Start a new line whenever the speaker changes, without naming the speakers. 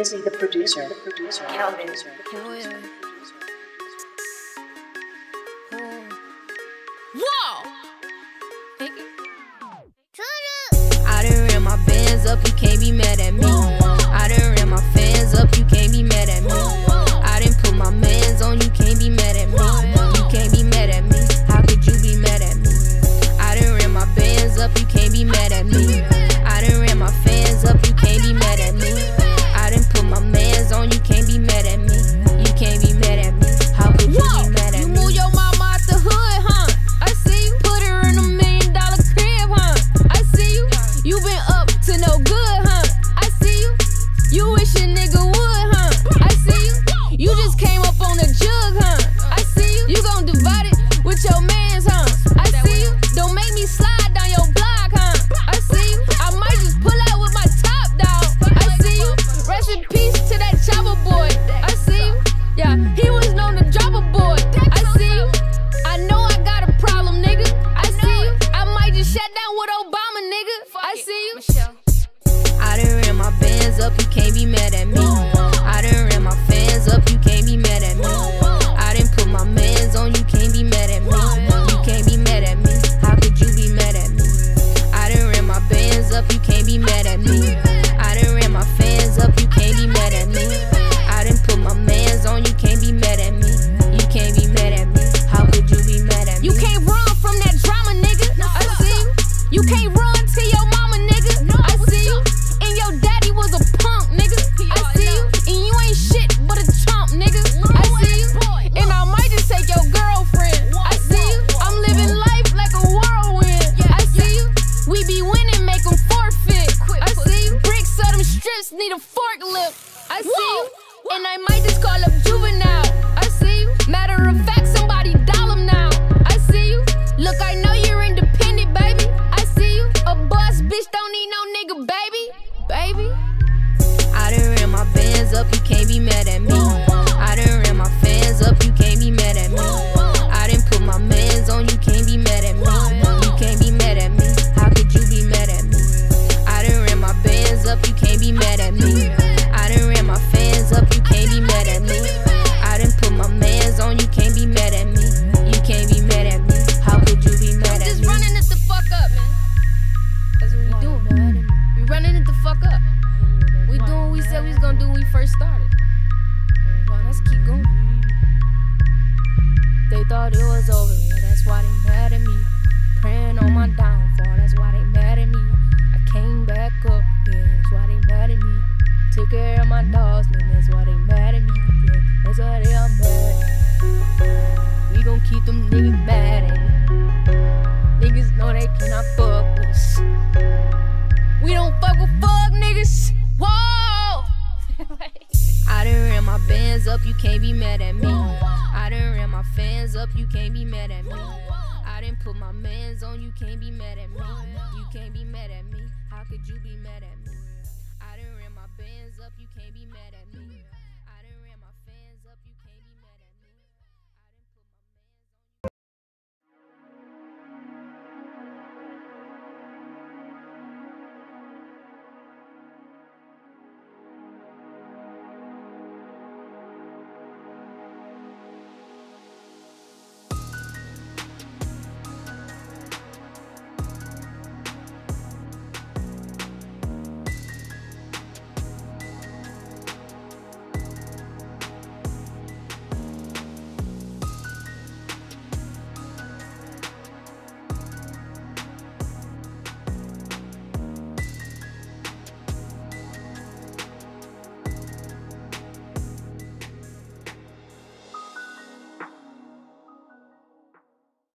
Izzy the producer. Calvin.
Oh, yeah. Whoa! I done ran my bands up, you can't be mad at me. I done ran my fans up, you can't be mad at me. I done put my mans on, you can't be mad at me. You can't be mad at me, how could you be mad at me? I done ran my bands up, you can't be mad at me. I done ran my fans up, you can't be mad at me. I done put my mans on, you can't be mad at me. You can't be mad at me, how could you be mad at me? You move your mama out the hood, huh? I see you. Put her in $1 million crib, huh? I see you. You been up to no good, huh? I see you. You wish a nigga would, huh? I see you. You just came up on a jug, huh? I see you. You gon' divide it with your mans, huh? I see you. Don't make me slide down your block, huh? I see you. I might just pull out with my top down. I see you. Rest in peace to that chopper boy. I see you. Yeah, he was known to drop a boy. I see you. I know I got a problem, nigga. I see you. I might just shut down with Obama, nigga. I see you. I done ran my bands up, you can't be mad at me. I done ran my fans up, you can't be mad at me. I done put my mans on, you can't be mad at me. You can't be mad at me, how could you be mad at me? I done ran my bands up, you can't be mad at me. I done ran my fans up, you can't be mad at me. I done put my mans on, you can't be mad at me. You can't be mad at me, how could you be mad at me? You can't run from that drama, nigga. I see you. You can't run to your mama, nigga. I see you. And your daddy was a punk, nigga. I see you. And you ain't shit but a chump, nigga. I see you. And I might just take your girlfriend. I see you. I'm living life like a whirlwind. I see you. We be winning, make them forfeit. I see you. Bricks of them strips need a forklift. I see you. And I might just call up Juvenile. I see you. Matter of fact, somebody dial him now. I see you. Look, I know you're independent, baby. I see you. A boss bitch don't need no nigga, baby. I done ran my bands up, you can't be mad at me. I done ran my fans up, you can't be mad at me. I done put my mans on, you can't be mad at me. You can't be mad at me, how could you be mad at me? I done ran my bands up, you can't be mad at me. I done ran my fans up, you can't be mad at me. I done put my mans on, you can't be mad at me. You can't be mad at me, how could you be mad at me? I'm just running it the fuck up, man. That's what we doing. We running it the fuck up. We doing what we said we was gonna do when we first started. Let's keep going. They thought it was over, yeah, that's why they mad at me. Praying on my downfall, that's why they mad at me. I came back up, yeah, that's why they mad at me. Took care of my dogs, man, that's why they mad at me. Yeah, that's why they are mad. We gon' keep them niggas mad at me. Niggas know they cannot fuck with us. We don't fuck with fuck niggas. Whoa! I done ran my bands up, you can't be mad at me. I done ran my fans up, you can't be mad at me. I done put my mans on, you can't be mad at me. You can't be mad at me, how could you be mad at me?